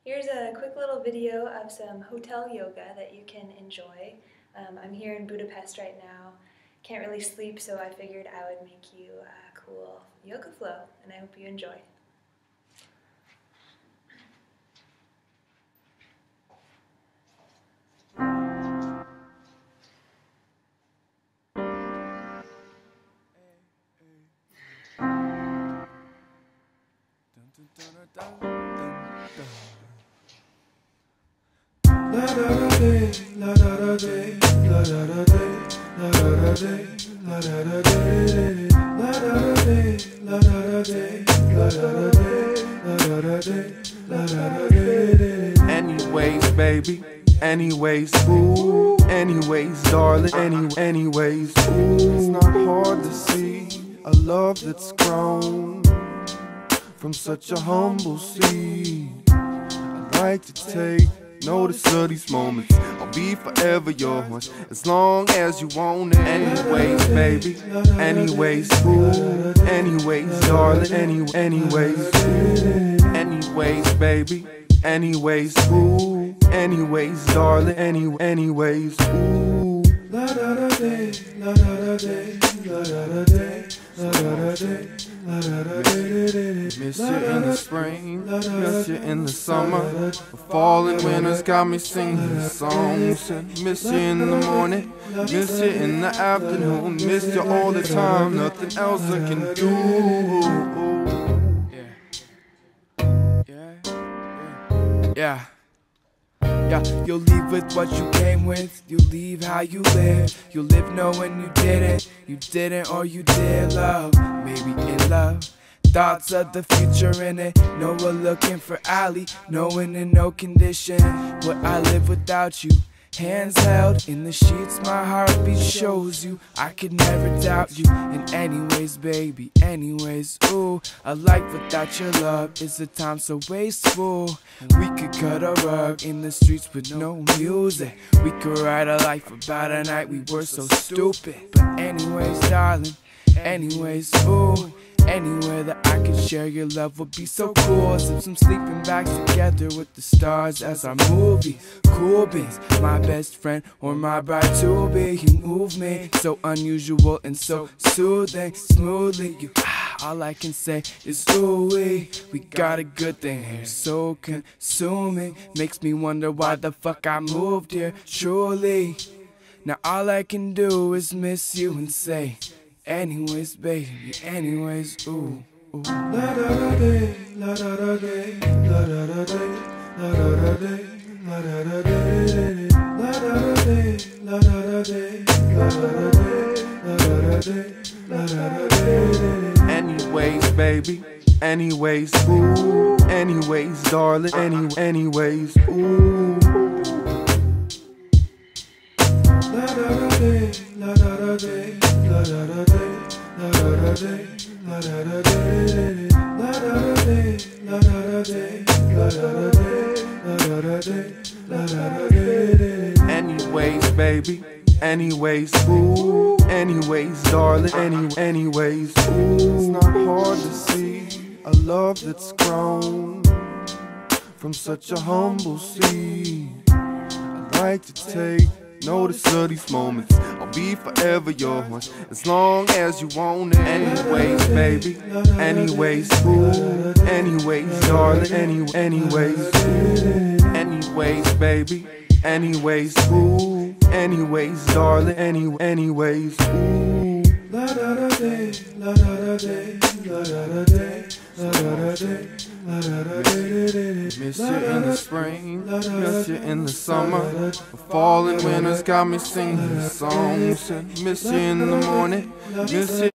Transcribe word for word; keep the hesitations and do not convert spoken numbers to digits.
Here's a quick little video of some hotel yoga that you can enjoy. Um, I'm here in Budapest right now. Can't really sleep, so I figured I would make you a cool yoga flow, and I hope you enjoy. La da da day, la da da day, la da da day, la da da day, la da da day, la da da day, la da da day, la da da day, la da da day, la da da day. Anyways, baby, anyways, ooh, anyways, darling, any, anyways, ooh. It's not hard to see a love that's grown from such a humble seed. I'd like to take notice of these moments. I'll be forever yours as long as you want it. Anyways, baby, anyways, ooh, anyways, darling, any, anyways, ooh, anyways, baby, anyways, ooh, anyways, darling, any, anyways, ooh. La da da day, la da da day, la da da day, la da da day, la da da day. Miss you in the spring, miss you in the summer, the fall and winters got me singing songs. Miss you in the morning, miss you in the afternoon, miss you all the time, nothing else I can do. Yeah, yeah, yeah. Yeah, you'll leave with what you came with. You leave how you live. You live knowing you didn't. You didn't or you did love. Maybe in love. Thoughts of the future in it. No, we're looking for Ali. Knowing in no condition. Would I live without you? Hands held in the sheets, my heartbeat shows you I could never doubt you. And anyways, baby, anyways, ooh, a life without your love is a time so wasteful. We could cut a rug in the streets with no music. We could write a life about a night we were so stupid. But anyways, darling, anyways, ooh, anywhere that I could share your love would be so cool. Zip some sleeping bags together with the stars as our movie. Cool beans, my best friend or my bride to be. You move me so unusual and so soothing. Smoothly, you ah, all I can say is ooh-wee. We got a good thing here, so consuming. Makes me wonder why the fuck I moved here, truly. Now all I can do is miss you and say anyways, baby, anyways, ooh, ooh. La da da day, la da da day, la da da day, la da da day, la da da day, la da da day, la da da day, la da da day, la da da day, la da da day. Anyways, baby, anyways, ooh, anyways, darling, any, anyways, ooh. La da da day, la da da day, la da da day, la da da day, la da da day, la da da day, la da da day, la da da day, la da da day, la da da day. Anyways, baby, anyways, ooh, anyways, darling, any, anyways, ooh. It's not hard to see a love that's grown from such a humble seed. I'd like to take notice of these moments. I'll be forever yours as long as you want it. Anyways, baby, anyways, ooh, anyways, darling, any, anyways, ooh, anyways, baby, anyways, ooh, anyways, darling, any, anyways, ooh. La da da day, la da da day, la da da day, la da da day, la da da day. Miss you in the spring, miss you in the summer, the fall and winters got me singing songs. Miss you in the morning, miss you